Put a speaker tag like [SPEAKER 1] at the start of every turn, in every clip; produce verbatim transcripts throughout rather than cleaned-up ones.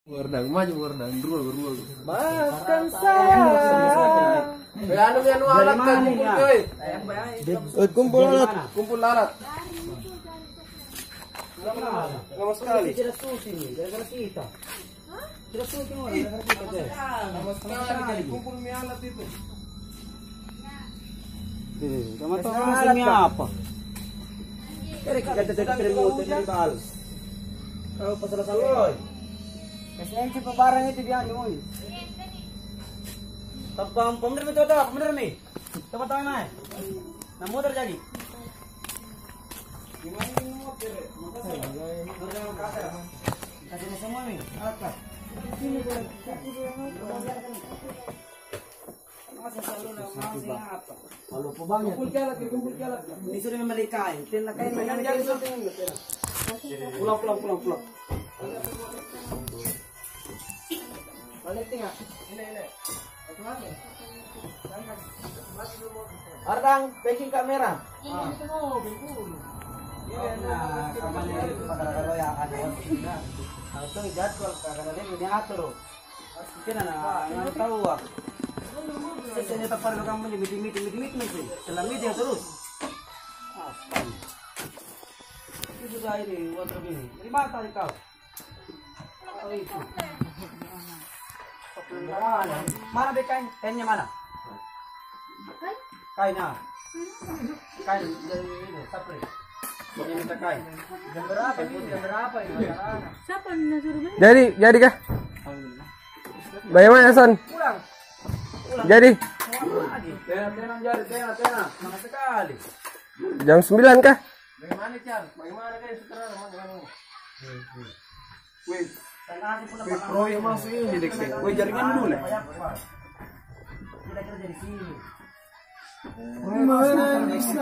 [SPEAKER 1] Wardang maju wardang dua berdua.
[SPEAKER 2] Makan saya.
[SPEAKER 1] Anu anu alat kan kumpul coy.
[SPEAKER 2] Eh kumpul alat,
[SPEAKER 1] Kumpul alat. Lama sekali.
[SPEAKER 2] Tidak syuting, gara-gara kita. Tidak syuting orang, gara-gara kita deh.
[SPEAKER 1] Lama sekali kumpul mie alat itu.
[SPEAKER 2] Kamu tahu maksudnya apa? Kira kita tidak remote dari bal. Kalau pasal salah. Kasihan si barang itu dia nih. Tapam pemer betul tak? Pemer nih. Coba tahu mana? Nah motor jadi. Gimana ini motor? Kasih semua nih. Apa? Sini dulu. Masa selalu nama apa? Kalau pebangnya. Kumpul jalan, kumpul jalan. Ini sudah memelikai. Tena kain mainan jadi something. Pulang, pulang, pulang, pulang. Balik tinggal. Ini, ini. Ardang, packing kamera. Ah. Nah, kamarnya itu kadang-kadang ya ada yang atau jadwal kadang-kadang ini atur. Mungkin anak yang tahu ah. Sesanya tak pada kamu meeting meeting meeting meeting itu. Setelah meeting terus. Itu sudah ini wardrobe ini. Dari mana tadi kau? Oh itu. Mana? Mana deh kain? Kainnya mana? Kainnya. Kain dari ini, sapri. Ini minta kain. Jam berapa? Jam berapa ini?
[SPEAKER 3] Siapa yang suruh beli?
[SPEAKER 1] Jadi, jadi kah? Bagaimana Son?
[SPEAKER 2] Pulang.
[SPEAKER 1] Jadi
[SPEAKER 2] Tena, tena, jadi, tena, tena. Mana sekali.
[SPEAKER 1] jam sembilan kah?
[SPEAKER 2] Bagaimana Chan? Bagaimana kan sutradara? Bagaimana? Wih, wih pro yang masuk ini dek. Wih jaringan dulu lah. Kita kerja di sini.
[SPEAKER 1] Mana bisa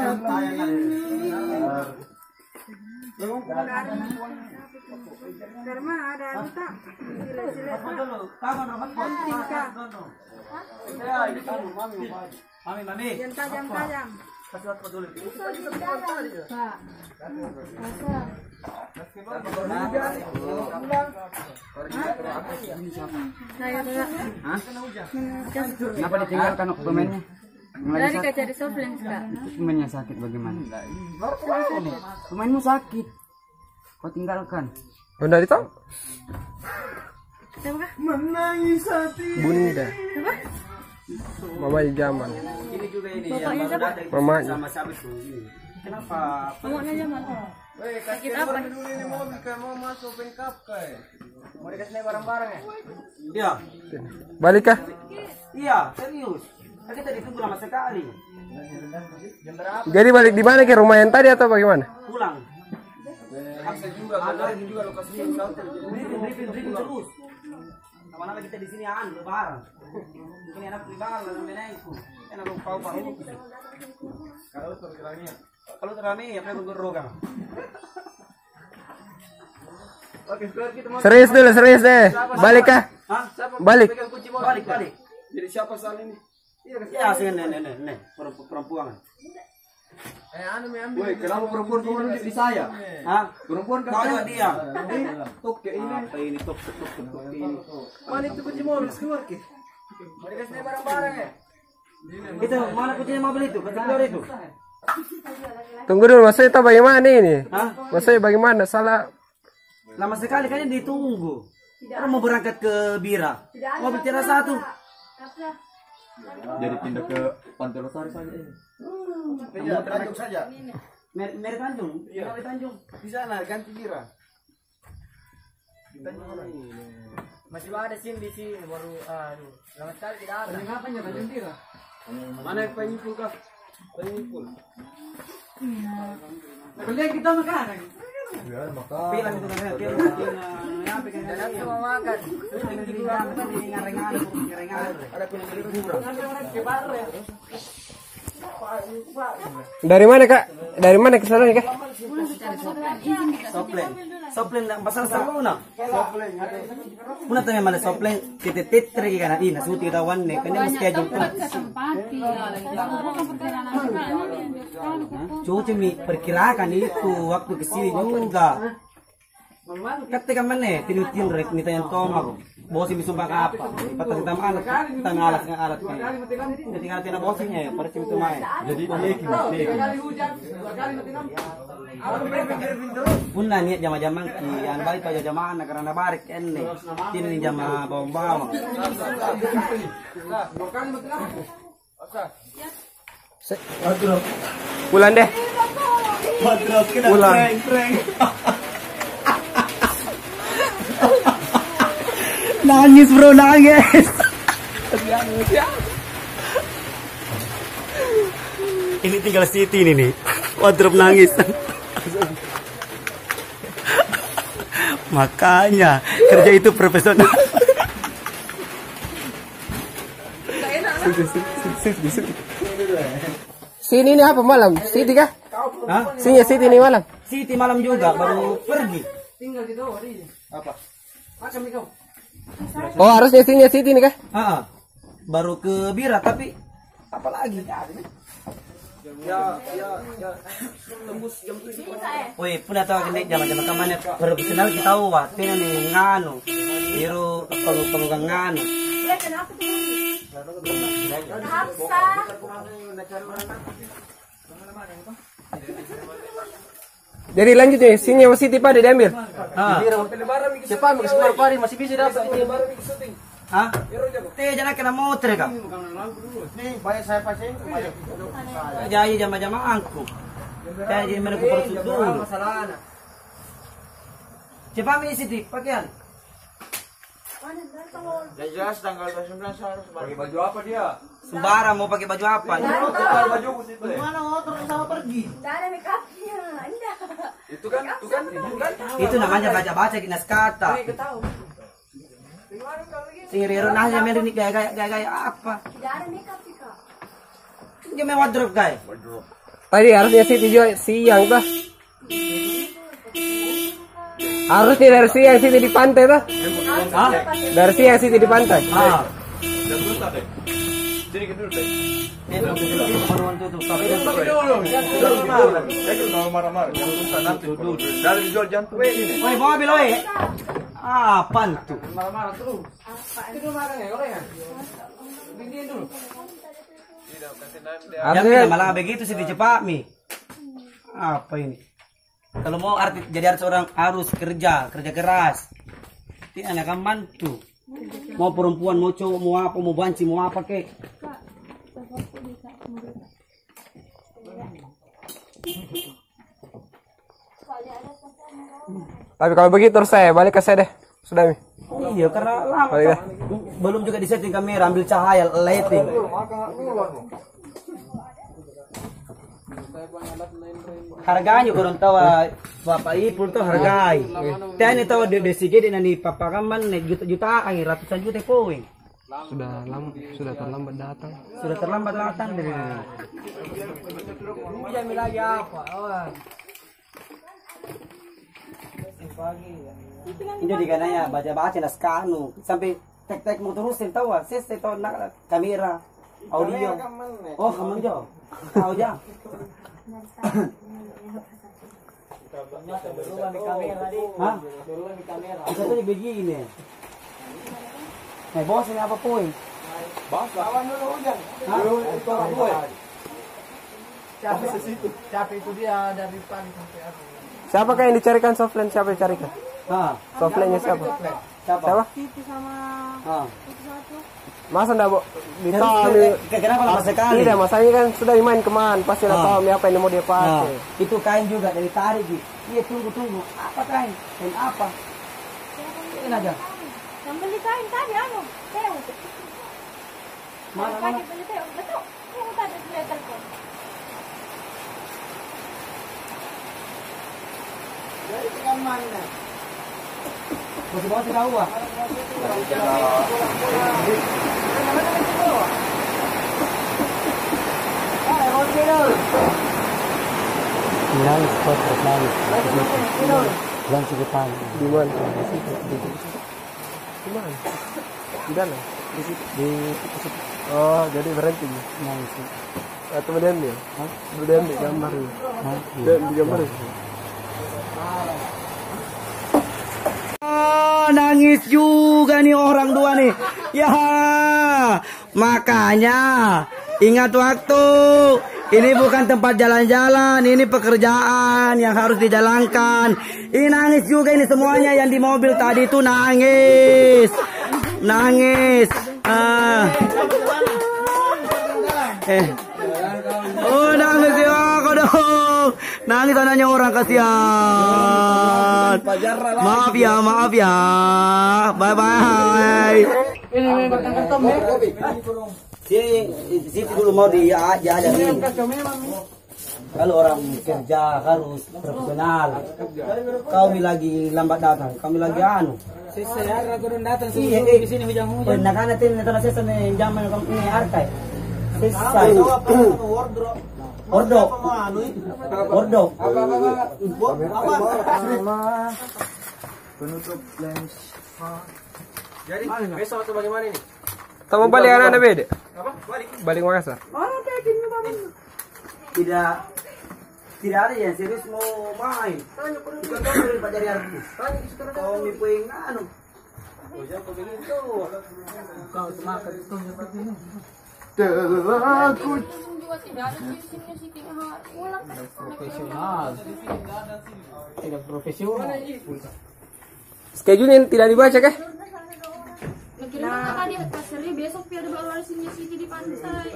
[SPEAKER 3] Karena ada anu tak? Sile-sile tak?
[SPEAKER 2] Mami, mami.
[SPEAKER 3] Yang tajam-tajam.
[SPEAKER 2] Kasih waktu dulu.
[SPEAKER 3] Pak. Saya tidak.
[SPEAKER 4] Hah? Kenapa ditinggalkan pemainnya?
[SPEAKER 3] Dari kaca di softline kak.
[SPEAKER 4] Pemainnya sakit bagaimana? Pemainmu sakit. Kau tinggalkan.
[SPEAKER 1] Bunda itu?
[SPEAKER 3] Siapa kak?
[SPEAKER 2] Menangis hati.
[SPEAKER 1] Bunda.
[SPEAKER 3] Siapa?
[SPEAKER 1] Mama zaman.
[SPEAKER 2] Ini juga ini.
[SPEAKER 3] Bapaknya siapa?
[SPEAKER 1] Mamanya.
[SPEAKER 2] Sama siapa itu? Kenapa?
[SPEAKER 3] Mamanya zaman.
[SPEAKER 2] Weh,
[SPEAKER 3] Sakit apa?
[SPEAKER 2] dulu ini mobil kayak mau masuk pengkap kayak. Mau dikasih barang-barang ya? Iya.
[SPEAKER 1] Balik kah?
[SPEAKER 2] Iya, serius. Tadi tadi tunggu lama sekali. Jam berapa?
[SPEAKER 1] Jadi balik di mana ke rumah yang tadi atau bagaimana?
[SPEAKER 2] Pulang. Akses juga, ada lagi juga lokasinya yang satu. Briefing, briefing, briefing terus. Kemana kita di sini an lebaran. Ini anak lebaran dan menengku. Enak lu kau baru. Kalau tergerangnya. Kalau terame ya kayak bergerogang. Oke, kita mau
[SPEAKER 1] Serius dulu, serius deh. Balik kah?
[SPEAKER 2] Hah? Siapa
[SPEAKER 1] Balik.
[SPEAKER 2] pegang kunci mobil? Balik, balik. Jadi siapa soal ini? Iya, sih nenek, nenek, nenek, perempuan.
[SPEAKER 1] Eh, anu me ambil.
[SPEAKER 2] Woi, kenapa perempuan kamu nunjuk di saya? Hah? Perempuan kan saya diam. Tok ke ini. Apa ini tok tok tok tok ini. Mana itu kunci mobil keluar ke? Mau dikasih barang-barang ya? Itu mana kuncinya mobil itu? Kunci keluar itu.
[SPEAKER 1] Tunggu dulu, maksudnya itu bagaimana ini?
[SPEAKER 2] Hah?
[SPEAKER 1] Maksudnya bagaimana? Salah.
[SPEAKER 2] Lama sekali kayaknya ditunggu. Orang mau berangkat ke Bira. Mobil tidak satu.
[SPEAKER 5] Jadi pindah ke Pantai Losari saja.
[SPEAKER 2] Pindah Tanjung saja. Mer Mer Tanjung. Iya, Tanjung. Di sana ganti Bira. Masih ada SIM di sini baru aduh. Lama sekali tidak ada. Kenapa nya Tanjung Bira? Mana yang penyipul kah? Penyipul. Boleh kita makan.
[SPEAKER 5] Ya, maka
[SPEAKER 2] Pilang itu kan, pilang yang apa kan? Dan aku mau makan. Terus di dalam kan di ngarengan, ngarengan. Ada pilang beli kurang.
[SPEAKER 1] Dari mana kak? Dari mana ke sana kak?
[SPEAKER 2] Soplen, soplen yang pasal saluna. Soplen ada. Muna tanya malah soplen kita titre kan ina suti rawan nih, kan mesti aja. Cuci mi perkirakan itu waktu kesini juga. Ketika mana tinutin rek nita yang tomak. Bosi misumpa ka apa? Patang tam alat, tam alat nga alat kay. Jadi kan tina bosinya ya, pada situ main. Jadi leki leki. Punna niat jama-jama ki an balik pa jama na karena barik enne. Tini ni jama bawang-bawang.
[SPEAKER 1] Pulang deh. Pulang.
[SPEAKER 2] Nangis bro, nangis. Ini tinggal Siti ini nih. Wardrobe nangis. Makanya kerja itu profesional.
[SPEAKER 1] Sini ini apa malam? Siti kah?
[SPEAKER 2] Hah?
[SPEAKER 1] Sini Siti ini malam.
[SPEAKER 2] Siti malam juga baru pergi.
[SPEAKER 1] Oh harusnya sini Siti ini kah?
[SPEAKER 2] Ah, baru ke Bira tapi apa lagi? Ya, ya, ya. Tembus jam tujuh. Woi, pun tahu kene jam-jam kamane profesional kita tahu wa, tena ni ngano. Biru kalau pemegang ngano.
[SPEAKER 3] Ya kenapa tuh? Hafsa.
[SPEAKER 1] Jadi lanjut nih, sini sama Siti pada diambil.
[SPEAKER 2] Ah.
[SPEAKER 1] Siapa ambil keluar pari masih bisa dapat ini baru syuting.
[SPEAKER 2] Hah? Teh jangan kena motor kak.
[SPEAKER 5] Nih, banyak saya pasang.
[SPEAKER 2] Jadi jama-jama angku. Teh jadi mana ku perlu dulu. Cepat mi Siti pakaian.
[SPEAKER 5] Ya jelas tanggal dua puluh sembilan harus pakai baju apa dia?
[SPEAKER 2] Sembarang mau pakai baju apa?
[SPEAKER 5] Pakai baju situ.
[SPEAKER 2] Mana motor sama pergi?
[SPEAKER 3] Tidak ada make upnya. Enggak.
[SPEAKER 5] Itu kan, itu kan, itu kan.
[SPEAKER 2] Itu namanya baca-baca kinas kata. Sing rero nah ya meri gaya-gaya gaya-gaya apa?
[SPEAKER 3] Tidak ada make up kak.
[SPEAKER 2] Dia mau wardrobe guys.
[SPEAKER 1] Tadi harusnya Siti juga siang tuh. Harusnya dari siang Siti di pantai tuh.
[SPEAKER 2] Hah?
[SPEAKER 1] Dari siang Siti di pantai.
[SPEAKER 2] Ah.
[SPEAKER 5] Sini ke dulu, Teh.
[SPEAKER 2] Itu baru tutup tapi
[SPEAKER 5] Kalau marah-marah, yang susah nanti dulu. Dari jual jantung sini.
[SPEAKER 2] Woi, mau ambil woi. Apaan tuh?
[SPEAKER 5] Marah-marah terus.
[SPEAKER 2] Jangan
[SPEAKER 1] Harusnya
[SPEAKER 2] malah begitu sih cepat mi. Apa ini? Kalau mau arti jadi artis orang harus kerja, kerja keras. Tidak anak akan bantu. Mau perempuan, mau cowok, mau apa, mau banci, mau apa kek.
[SPEAKER 1] tapi kalau begitu terus saya balik ke saya deh. Sudah Mi.
[SPEAKER 2] Iya, karena lama.
[SPEAKER 1] Balik dah.
[SPEAKER 2] Belum juga disetting kamera, ambil cahaya, lighting. Harganya kurang tahu Bapak Ipul tuh hargai. Tanya tahu di D C G di nani papa kaman juta-jutaan, ratusan juta poin.
[SPEAKER 1] Sudah lama, sudah terlambat datang.
[SPEAKER 2] Sudah terlambat datang dari
[SPEAKER 1] Jam lagi apa?
[SPEAKER 2] jadi kananya baca-baca naskah anu sampai tek-tek mau terusin tahu ses tahu nak kamera audio. Oh, kamu jo. Tahu ja. Hah? Bisa tuh begini. Nah, bos ini apa poin?
[SPEAKER 5] Bos, lawan dulu hujan.
[SPEAKER 2] Hah?
[SPEAKER 5] Itu orang gue.
[SPEAKER 6] Capek situ. Capek itu dia dari pagi sampai aku.
[SPEAKER 1] Siapa yang dicarikan softline? Siapa yang dicarikan?
[SPEAKER 2] Hah?
[SPEAKER 1] Softline-nya siapa?
[SPEAKER 2] Siapa?
[SPEAKER 1] Siapa?
[SPEAKER 3] Titi sama
[SPEAKER 2] Hah?
[SPEAKER 3] itu satu.
[SPEAKER 1] Masa enggak, Bu?
[SPEAKER 2] Kenapa
[SPEAKER 1] Ditahu.
[SPEAKER 2] kenapa lama sekali?
[SPEAKER 1] Tidak, masanya kan sudah main kemana? Pasti udah
[SPEAKER 2] Ah.
[SPEAKER 1] tahu Mi apa yang mau dia
[SPEAKER 2] Nah,
[SPEAKER 1] pakai.
[SPEAKER 2] itu kain juga dari tarik gitu. Iya, tunggu tunggu. Apa kain? Kain apa? Kain aja.
[SPEAKER 3] Yang beli kain tadi anu, Teo.
[SPEAKER 2] Mana
[SPEAKER 3] Tadi
[SPEAKER 2] mana?
[SPEAKER 3] beli Teo, betul. Teo tadi beli telepon.
[SPEAKER 2] Masih bawa tahu ah. Nangis, kok nangis. Jangan sekitar.
[SPEAKER 1] Di mana? Di mana? Di dalam. Di situ. Di situ. Oh, jadi berhenti.
[SPEAKER 2] Nangis.
[SPEAKER 1] Atau kemudian dia?
[SPEAKER 2] Hah?
[SPEAKER 1] Kemudian dia gambar.
[SPEAKER 2] Hah?
[SPEAKER 1] Dan di gambar.
[SPEAKER 2] nangis juga nih orang tua nih. Ya, makanya ingat waktu. Ini bukan tempat jalan-jalan, ini pekerjaan yang harus dijalankan. Ini nangis juga ini semuanya yang di mobil tadi itu nangis. Nangis. Ah. Eh. Oh, nangis ya aku dong. Nangis anaknya orang, kasihan. Maaf ya, maaf ya. Bye bye.
[SPEAKER 6] Ini batang kertom ya.
[SPEAKER 2] Si, si dulu mau diajarin. Kalau orang kerja harus profesional. Kami lagi lambat datang, kami lagi anu.
[SPEAKER 6] Saya ragu datang
[SPEAKER 2] Iya,
[SPEAKER 6] di sini hujan-hujan.
[SPEAKER 2] eh, nakana tin nito na sesa ni jaman kami ini arkai. Sesa. Ordo. Ordo.
[SPEAKER 1] Penutup lens.
[SPEAKER 5] Jadi besok atau bagaimana ini?
[SPEAKER 1] Tamu balik anak beda. Apa? Balik. Balik Makassar.
[SPEAKER 2] Tidak tidak ada yang serius mau main. Bukan kau dari Pak Jari Artis. Kau mi puing anu. Oh, jangan begitu.
[SPEAKER 6] Kau semakan itu seperti ini.
[SPEAKER 1] Aku
[SPEAKER 3] Juga tidak ada di sini Siti ulang.
[SPEAKER 6] Profesional. Tidak profesional.
[SPEAKER 1] schedule tidak dibaca kah?
[SPEAKER 3] Kira-kira tadi pasarnya besok biar baru ada sini Siti di pantai.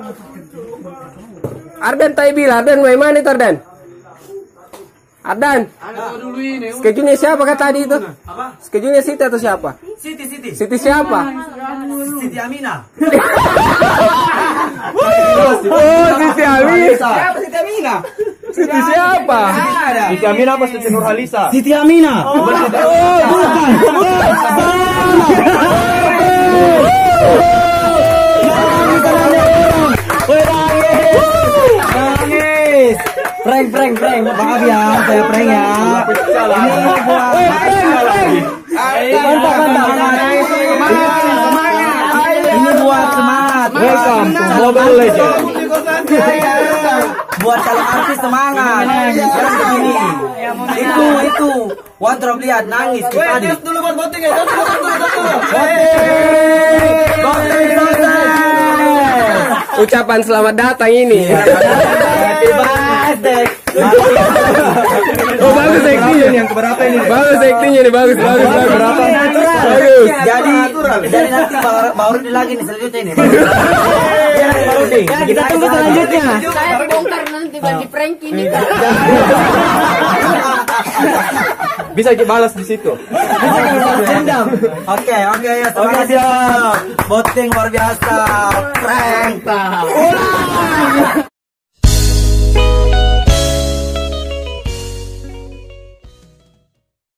[SPEAKER 1] Ardan tai bil, Ardan mana itu Ardan? Ardan.
[SPEAKER 6] Dulu ini.
[SPEAKER 1] Schedule siapa kah tadi itu?
[SPEAKER 2] Apa?
[SPEAKER 1] Schedule Siti atau siapa?
[SPEAKER 2] Siti Siti.
[SPEAKER 1] Siti siapa?
[SPEAKER 2] Siti Amina.
[SPEAKER 1] Oh, Siti Alisa.
[SPEAKER 2] Siapa Siti Amina?
[SPEAKER 1] Siti siapa?
[SPEAKER 5] Siti Amina apa Siti Nurhalisa?
[SPEAKER 2] Siti Amina. Oh, bukan. Nangis. Prank, prank, prank. Maaf ya, saya prank ya. Ini buat mantap, mantap. Ini buat semangat.
[SPEAKER 5] Welcome to Mobile Legends.
[SPEAKER 2] Buat calon artis semangat. Jangan begini. Itu, itu. One drop lihat nangis kita tadi. Dulu buat voting ya. Voting selesai.
[SPEAKER 1] Ucapan selamat datang ini.
[SPEAKER 2] Happy birthday.
[SPEAKER 1] Oh, bagus actingnya nih.
[SPEAKER 5] Yang keberapa ini?
[SPEAKER 1] Bagus actingnya nih, bagus, bagus, bagus. Bagus.
[SPEAKER 2] Jadi, jadi nanti baru, baru di lagi nih selanjutnya ini. Baru di. Kita tunggu selanjutnya.
[SPEAKER 3] Saya bongkar nanti bagi prank ini.
[SPEAKER 5] Bisa dibalas di situ.
[SPEAKER 2] Dendam. Oke, oke ya. Terima kasih. Voting luar biasa. Prank. Ulang.